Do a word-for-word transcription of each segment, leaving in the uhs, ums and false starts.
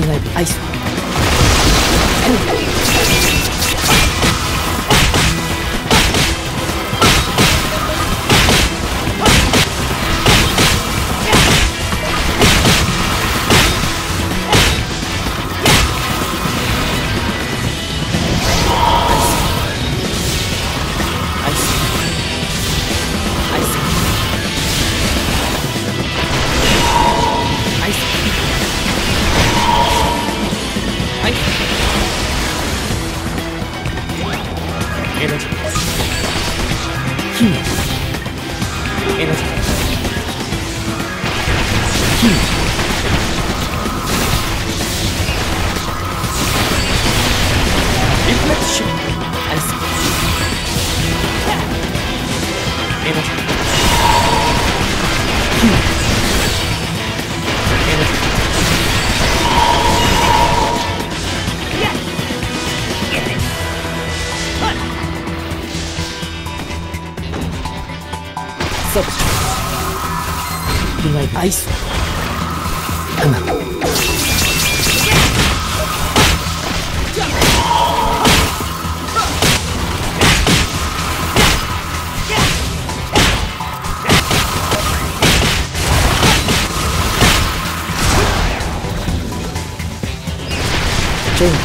ライブアイスエナジーヒールエナジーヒールリフレクションアイスエナジーヒールエナジーそういわゆるアイスハマジョイント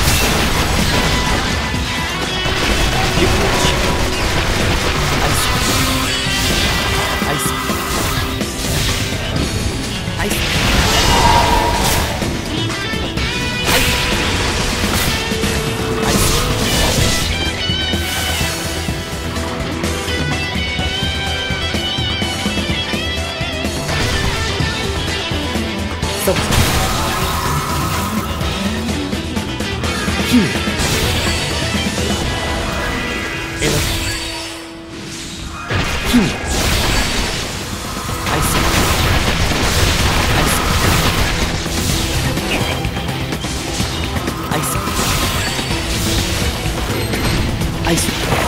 リフレッシュアイスアイスアイスアイスそうヒールエナジーヒールアイスアイスアイスアイス